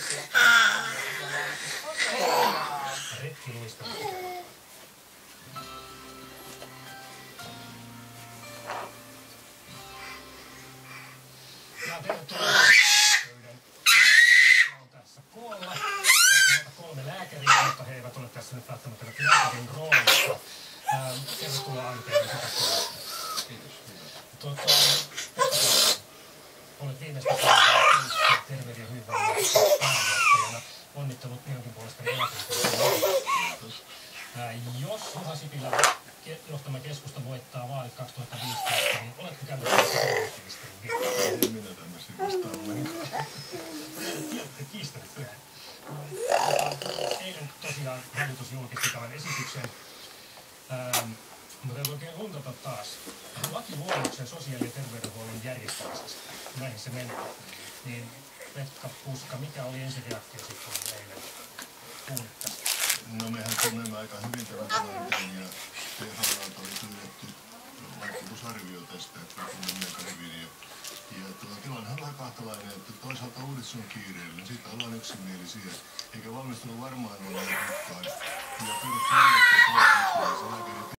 Retkiluista. Ja tervetuloa pöydän. On tässä koolla. Kolme lääkäriä, mutta he eivät ole tässä nyt välttämättä lääkärin roolissa. Tervetuloa Anteeksi. Kiitos. Olet viimeistä päivää Terveyden ja hyvinvoinnin pääjohtajana. Onnittelut minunkin puolestani eläkeläisille. Jos Juha Sipilä johtama keskusta voittaa vaalit 2015, niin oletko käynyt terveysministerin virkaa? En minä tämmöisiä vastaan ollenkaan. Kiistänyt yhden. Eilen tosiaan hallitus julkisti tämän esityksen. Mutta oikein runtata taas. Lakiluonnoksen sosiaali- ja terveydenhuollon järjestämisestä. Näihin se menee. Niin Pekka Puska, mikä oli ensireaktio sitten, kun eilen kuulit tästä? No mehän tunnemme aika hyvin tämän tilanteen ja THL:ltä oli pyydetty vaikutusarvio tästä, että tunnemme aika hyvin. Ja tilanne on vähän kahtalainen, että toisaalta uudistus on kiireellinen, siitä ollaan yksimielisiä, eikä valmistelu varmaan ole pitkaan. Ja perusperiaatteessa